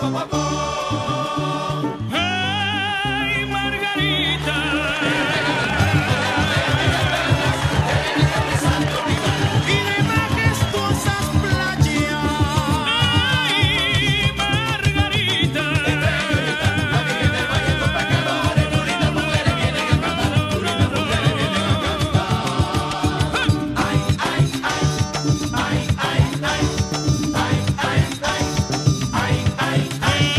Hey, Margarita. Y de majestuosas playas. Ay, Margarita. La Virgen del Valle con pescadores, bonitas mujeres vienen a cantar, bonitas mujeres vienen a cantar. Ay, ay, ay, ay, ay, ay, ay, ay, ay, ay, ay, ay.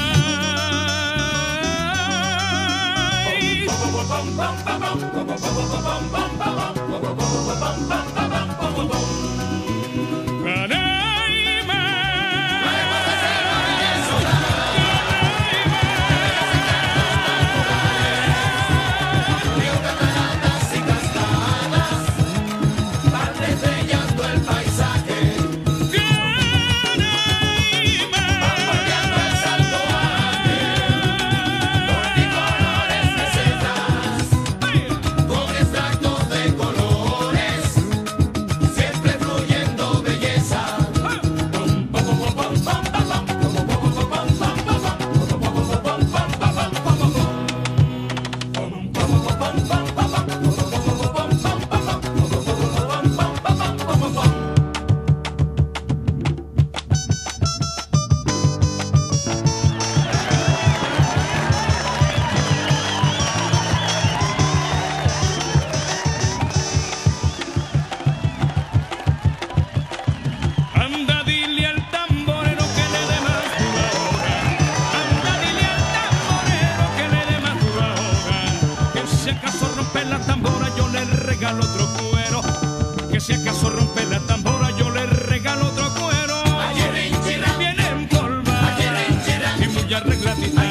Anda, dile al tamborero que le dé más dura hora. Anda, dile al tamborero que le dé más dura hora. Que si acaso rompe la tambora yo le regalo otro cuero. Que si acaso rompe la tambora yo le regalo otro cuero. Viene en polva y muy arregladita.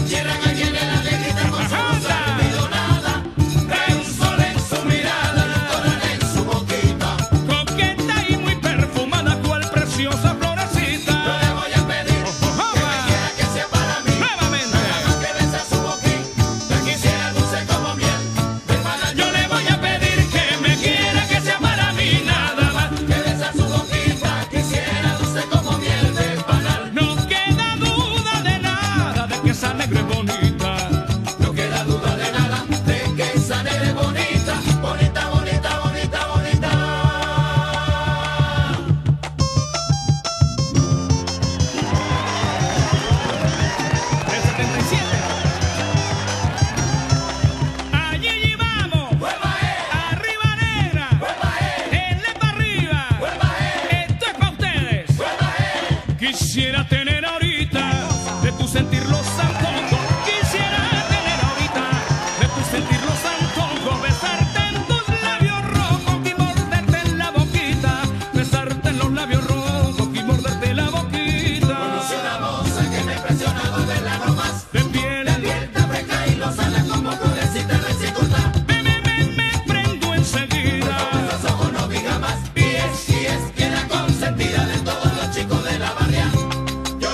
Coqueta y muy perfumada, cual preciosa florecita. Yo le voy a pedir que me quiera que sea para mí. Nuevamente. Nada más que besa su boquita, quisiera dulce como miel. Yo le voy a pedir que me quiera que sea para mí. Nada más que besa su boquita, quisiera dulce como miel de panal. No queda duda de nada de que esa negra es bonita. No queda duda de nada de que esa negra es bonita. Bonita, bonita, bonita, bonita. 377. Allí vamos. Arriba negra. Denle para arriba. Esto es para ustedes. Quisiera tener ahorita de tu sentir los antojos. Quisiera tener ahorita de tu sentir los antojos. Besarte en tus labios rojos y morderte en la boquita. Besarte en los labios rojos y morderte la boquita. Conocí una moza que me impresionaba verla nomás. De piel tan fresca y lozana como florecita recién cortada. Me prendo enseguida. Con los ojos no diga más. Y es que la consentida de todos los chicos de la barria. Yo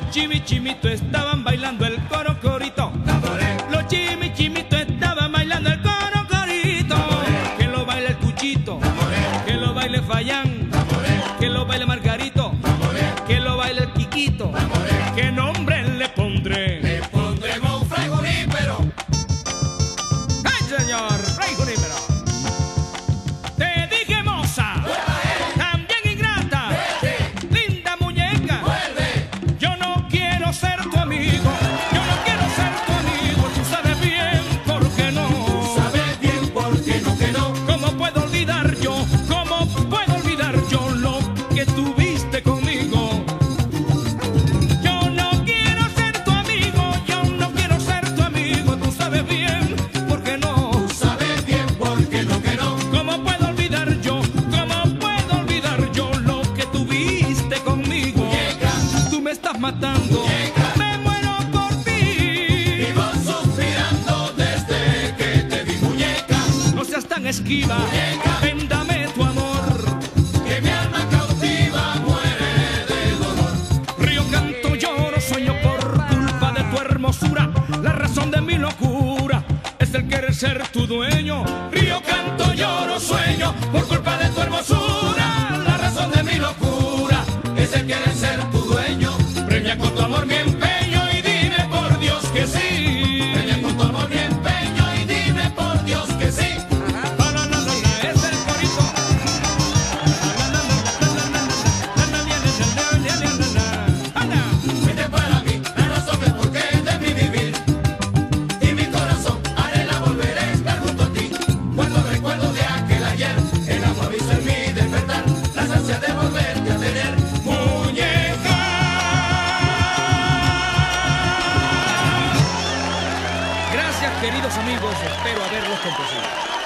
chimichimitos estaban bailando el coro corito. Los chimichimitos estaban bailando el coro corito. Que lo baile el Cuchito, que lo baile Fayán, que lo baile Margarito, que lo baile el Quiquito. ¿Qué nombre le pondré? Le pondremos Fray Junípero. ¡Ay, señor! ¡Fray Junípero! Te dije moza, también ingrata, linda muñeca. Yo no quiero ser tu amigo, yo no quiero ser tu amigo. Tú sabes bien por qué no. ¿Sabes bien por qué no que no? ¿Cómo puedo olvidar yo? ¿Cómo puedo olvidar yo lo que tuviste conmigo? Yo no quiero ser tu amigo, yo no quiero ser tu amigo. Tú sabes bien por qué no. ¿Sabes bien por qué no que no? ¿Cómo puedo olvidar yo? ¿Cómo puedo olvidar yo lo que tuviste conmigo? Muñeca. Tú me estás matando. Muñeca. Me muero por ti. Vivo suspirando desde que te vi, muñeca. No seas tan esquiva. Muñeca. Ven, dame tu amor. Que mi alma cautiva muere de dolor. Río, canto, lloro, sueño por culpa de tu hermosura. La razón de mi locura es el querer ser tu dueño. Río, canto, lloro, sueño por culpa de tu hermosura. La razón de mi locura es el querer ser tu dueño. Premia con tu amor mi empeño y dime por Dios que sí. Premia con tu amor mi empeño y dime por Dios que sí. La, la, la, la, la, es el corito. La, la, la, la, la, la, la, la, la, la, la, la, la, la. Fuiste para mí la razón del porqué de mi vivir. Y mi corazón anhela volver a estar junto a ti. Cuando recuerdo de aquel ayer, el amor hizo en mí despertar las ansias de volverte a tener. Muñeca. Gracias, queridos amigos, espero haberlos complacido.